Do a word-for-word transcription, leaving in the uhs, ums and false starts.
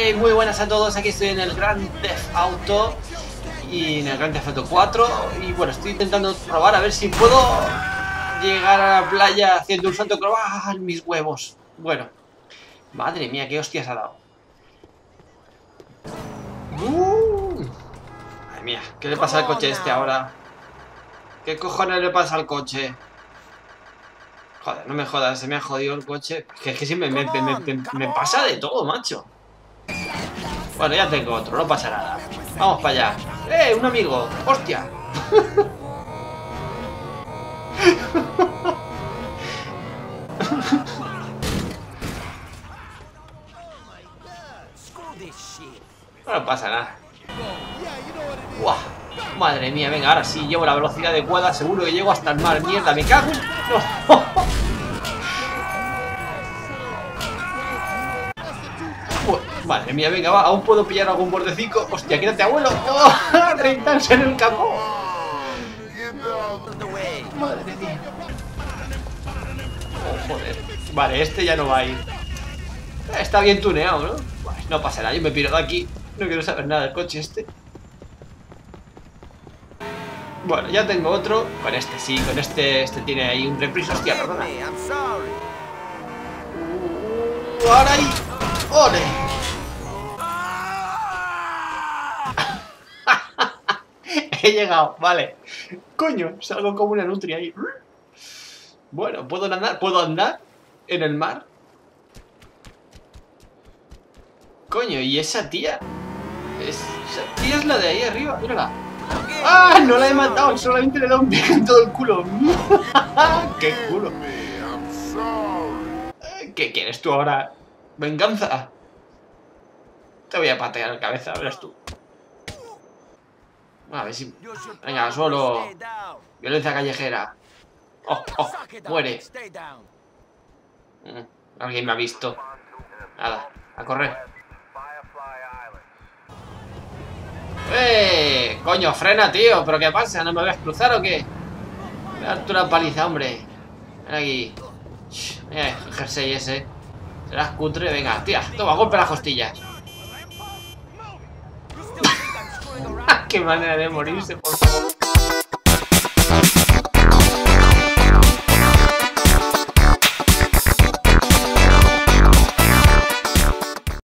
Hey, muy buenas a todos, aquí estoy en el Grand Theft Auto y en el Grand Theft Auto cuatro y bueno, estoy intentando probar a ver si puedo llegar a la playa haciendo un salto acrobático. ¡Ah, mis huevos! Bueno, madre mía, qué hostias ha dado. Uh, madre mía, ¿qué le pasa al coche este ahora? ¿Qué cojones le pasa al coche? Joder, no me jodas, se me ha jodido el coche. Es que, es que siempre me, me, me, me, me pasa de todo, macho. Bueno, ya tengo otro, no pasa nada. Vamos para allá. ¡Eh, un amigo! ¡Hostia! No pasa nada. ¡Buah! Madre mía, venga, ahora sí, llevo la velocidad adecuada. Seguro que llego hasta el mar. ¡Mierda, me cago! ¡No! Madre mía, venga, va, aún puedo pillar algún bordecico. Hostia, quédate, abuelo. ¡Oh! ¡Rentarse en el capó! Madre mía. Oh, joder. Vale, este ya no va a ir. Está bien tuneado, ¿no? Vale, no pasa nada, yo me piro de aquí. No quiero saber nada del coche este. Bueno, ya tengo otro. Con este sí, con este. Este tiene ahí un reprise. Hostia, perdona. Uh, ahora ahí. ¡Ole! He llegado, vale. Coño, salgo como una nutria ahí. Bueno, ¿puedo andar? ¿Puedo andar en el mar? Coño, ¿y esa tía? Esa tía es la de ahí arriba, mírala. ¡Ah! No la he matado, solamente le he dado un pico en todo el culo. ¡Qué culo! ¿Qué quieres tú ahora? ¿Venganza? Te voy a patear la cabeza, verás tú. A ver si... Venga, solo. Violencia callejera. Oh, oh, muere. Alguien me ha visto. Nada, a correr. ¡Eh! Coño, frena, tío. ¿Pero qué pasa? ¿No me vas a cruzar o qué? Voy a darte una paliza, hombre. Ven aquí. Mira el jersey ese. Serás cutre. Venga, tía, toma, golpe las costillas. Qué manera de morirse, por favor.